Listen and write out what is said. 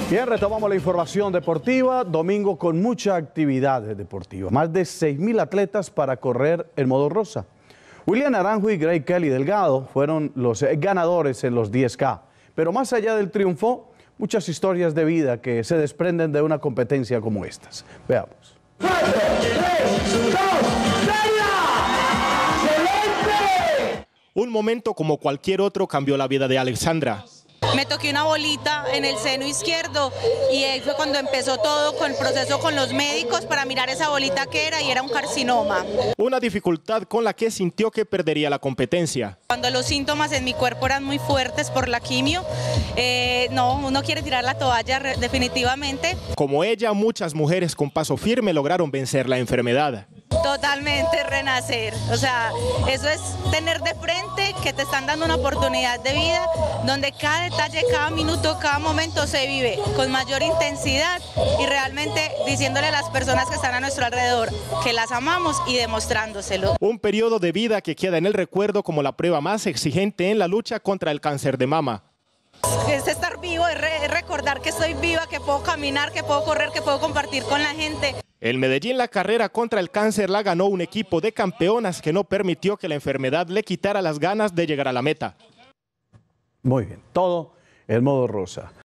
Bien, retomamos la información deportiva. Domingo con mucha actividad deportiva. Más de 6.000 atletas para correr en modo rosa. William Naranjo y Greg Kelly Delgado fueron los ganadores en los 10K. Pero más allá del triunfo, muchas historias de vida que se desprenden de una competencia como estas. Veamos. 4, 3, 2, Un momento como cualquier otro cambió la vida de Alexandra. Me toqué una bolita en el seno izquierdo y ahí fue cuando empezó todo con el proceso con los médicos para mirar esa bolita que era y era un carcinoma. Una dificultad con la que sintió que perdería la competencia. Cuando los síntomas en mi cuerpo eran muy fuertes por la quimio, no, uno quiere tirar la toalla definitivamente. Como ella, muchas mujeres con paso firme lograron vencer la enfermedad. Totalmente renacer, o sea, eso es tener de frente que te están dando una oportunidad de vida donde cada detalle, cada minuto, cada momento se vive con mayor intensidad y realmente diciéndole a las personas que están a nuestro alrededor que las amamos y demostrándoselo. Un periodo de vida que queda en el recuerdo como la prueba más exigente en la lucha contra el cáncer de mama. Es estar vivo, es recordar que estoy viva, que puedo caminar, que puedo correr, que puedo compartir con la gente. En Medellín la carrera contra el cáncer la ganó un equipo de campeonas que no permitió que la enfermedad le quitara las ganas de llegar a la meta. Muy bien, todo en modo rosa.